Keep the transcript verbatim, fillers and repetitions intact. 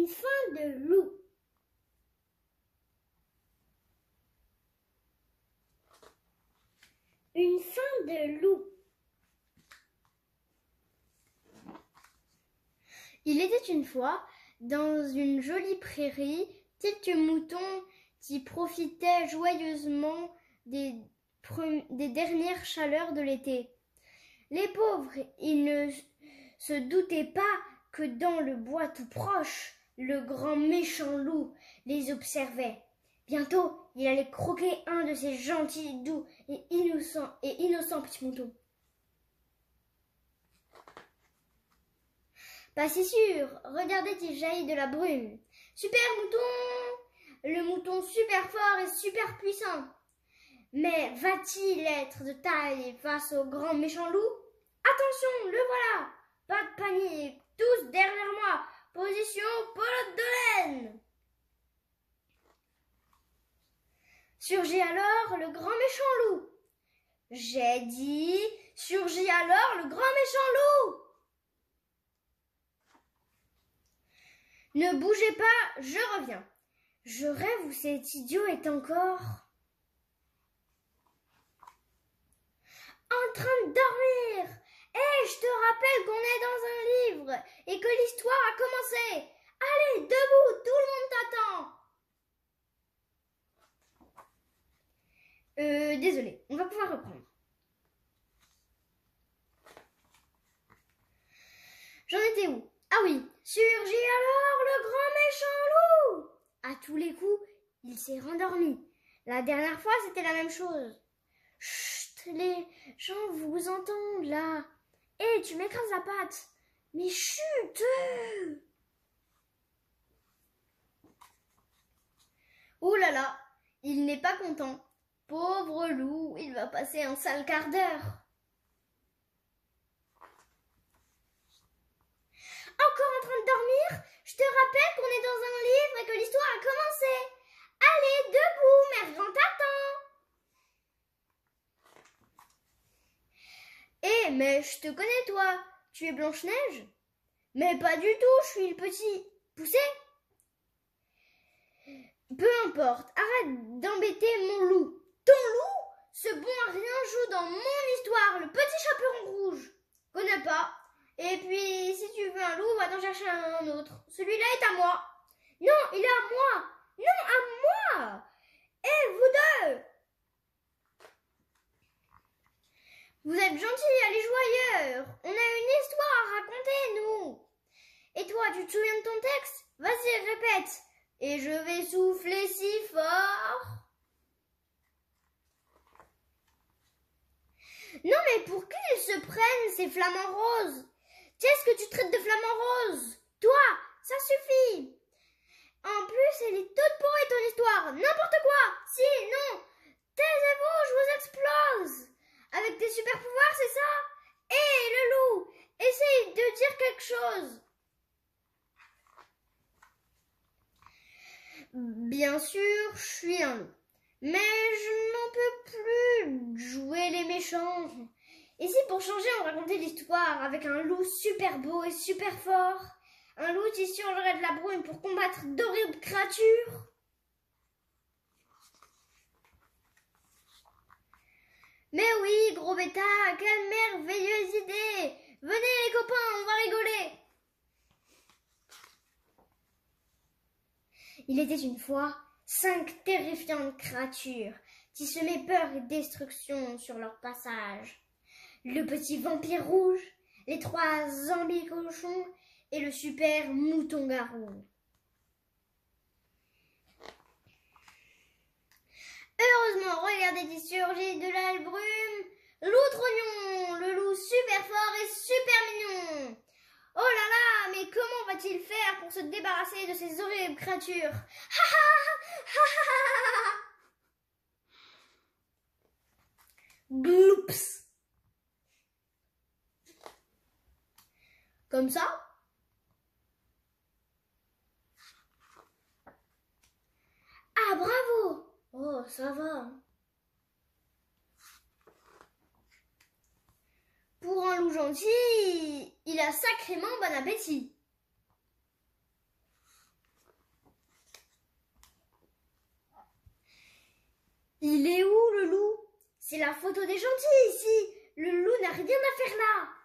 Une faim de loup. Une faim de loup. Il était une fois, dans une jolie prairie, quelques moutons qui profitaient joyeusement des, des dernières chaleurs de l'été. Les pauvres, ils ne se doutaient pas que dans le bois tout proche, le grand méchant loup les observait. Bientôt, il allait croquer un de ces gentils, doux et innocents, et innocents petits moutons. Pas si sûr, regardez qui jaillit de la brume. Super mouton! Le mouton super fort et super puissant. Mais va-t-il être de taille face au grand méchant loup? Attention, le voilà! Pas de panique, tous derrière moi. Position pelote de laine. Surgit alors le grand méchant loup. J'ai dit, surgit alors le grand méchant loup. Ne bougez pas, je reviens. Je rêve où cet idiot est encore en train de dormir. Hé, je te rappelle qu'on est dans un livre et que l'histoire a commencé. Allez, debout, tout le monde t'attend. Euh, désolé, on va pouvoir reprendre. J'en étais où? Ah oui, surgit alors le grand méchant loup. À tous les coups, il s'est rendormi. La dernière fois, c'était la même chose. Chut, les gens vous entendent là. Hé, hey, tu m'écrases la patte. Mais chut! Oh là là, il n'est pas content. Pauvre loup, il va passer un sale quart d'heure. Encore en train de dormir? Je te rappelle qu'on est dans un livre et que l'histoire a commencé. Allez, debout, mère grand t'attend. Eh, mais je te connais toi, tu es Blanche-Neige? Mais pas du tout, je suis le petit poussé. Peu importe, arrête d'embêter mon loup. Ton loup? Ce bon à rien joue dans mon histoire, le petit chaperon rouge. Connais pas. Et puis, si tu veux un loup, va t'en chercher un autre. Celui-là est à moi. Non, il est à moi. Non, à moi. Eh, vous deux. Vous êtes gentils, allez jouer ailleurs. On a une histoire à raconter, nous. Et toi, tu te souviens de ton texte? Vas-y, répète. Et je vais souffler si fort. Non, mais pour qui ils se prennent, ces flamants roses? Qu'est-ce que tu traites de flamants roses? Toi, ça suffit. En plus, elle est toute pourrie ton histoire. N'importe quoi. Si, non. Taisez-vous, je vous explose. Avec tes super pouvoirs, c'est ça? Hé, le loup, essaye de dire quelque chose. Bien sûr, je suis un loup. Mais je n'en peux plus jouer les méchants. Et si pour changer, on racontait l'histoire avec un loup super beau et super fort? Un loup qui surgerait de la brume pour combattre d'horribles créatures? Mais oui, gros bêta, quelle merveilleuse idée! Venez les copains, on va rigoler! Il était une fois cinq terrifiantes créatures qui semaient peur et destruction sur leur passage. Le petit vampire rouge, les trois zombies cochons et le super mouton-garou. Heureusement, regardez qui surgit de la brume, loup-trognon, le loup super fort et super mignon. Oh là là, mais comment va-t-il faire pour se débarrasser de ces horribles créatures? Ha ha ha ha. Gloops. Comme ça? Ah, bravo! Oh, ça va. Pour un loup gentil, il a sacrément bon appétit. il est où le loup? C'est la photo des gentils ici. Le loup n'a rien à faire là.